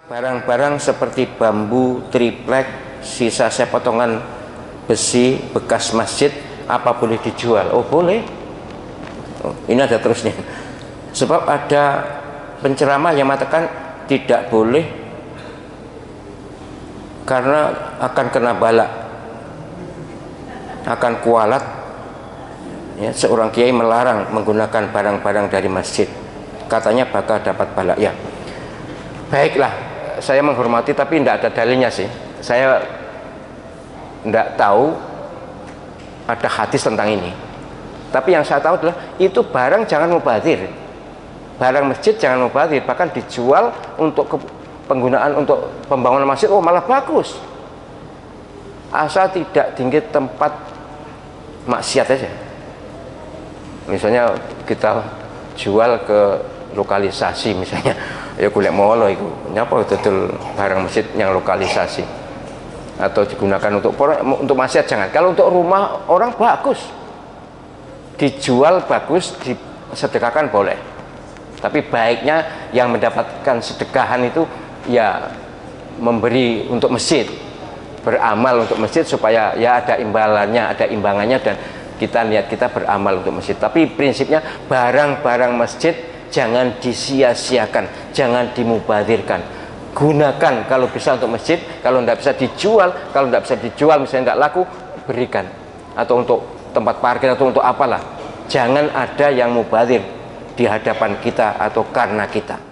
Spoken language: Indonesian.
Barang-barang seperti bambu, triplek, sisa potongan besi bekas masjid, apa boleh dijual? Oh boleh. Oh, ini ada terusnya. Sebab ada penceramah yang mengatakan tidak boleh karena akan kena bala, akan kualat. Ya, seorang kiai melarang menggunakan barang-barang dari masjid. Katanya bakal dapat bala. Ya, baiklah, saya menghormati tapi tidak ada dalilnya sih. Saya tidak tahu ada hadis tentang ini. Tapi yang saya tahu adalah itu barang jangan mubazir. Barang masjid jangan mubazir, bahkan dijual untuk penggunaan untuk pembangunan masjid, oh malah bagus. Asal tidak tinggi tempat maksiat aja. Misalnya kita jual ke lokalisasi misalnya, ya kuliah molo itu, nyapa betul barang masjid yang lokalisasi, atau digunakan untuk maksiat jangan. Kalau untuk rumah orang bagus, dijual bagus, disedekahkan boleh. Tapi baiknya yang mendapatkan sedekahan itu ya memberi untuk masjid, beramal untuk masjid supaya ya ada imbalannya, ada imbangannya, dan kita lihat kita beramal untuk masjid. Tapi prinsipnya barang-barang masjid jangan disia-siakan, jangan dimubazirkan. Gunakan kalau bisa untuk masjid, kalau tidak bisa dijual, kalau tidak bisa dijual misalnya nggak laku, berikan, atau untuk tempat parkir atau untuk apalah. Jangan ada yang mubazir di hadapan kita atau karena kita.